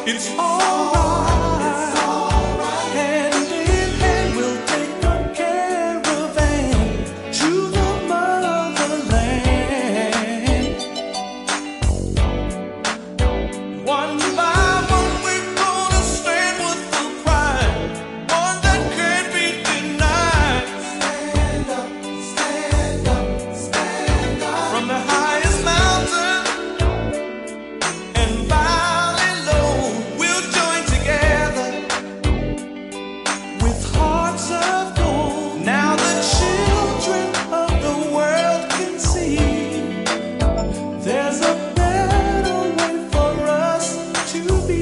It's alright. Hand in hand, we'll take a caravan to the motherland. One by one, we're gonna stand with the pride, one that can't be denied. Stand up, stand up, stand up. From the highest mountain and valley low, we'll join together with hearts of gold. Now the children of the world can see there's a better way for us to be.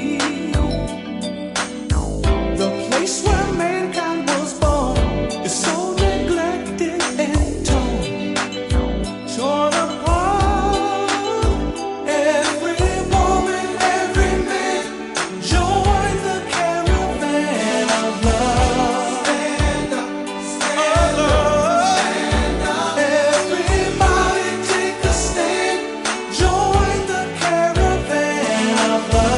The place where mankind was born is so neglected and torn apart. Every woman, every man, join the caravan of love. Stand up, stand up, stand up. Everybody take a stand. Join the caravan of love.